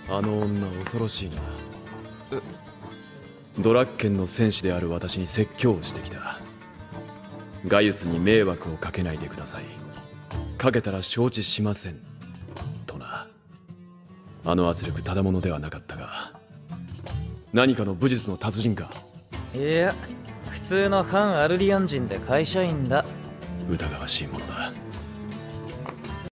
あの女恐ろしいな。ドラッケンの戦士である私に説教をしてきた。ガイウスに迷惑をかけないでください、かけたら承知しませんとな。あの圧力ただものではなかったが、何かの武術の達人か。 いや、普通の反アルリアン人で会社員だ。 疑わしいものだ。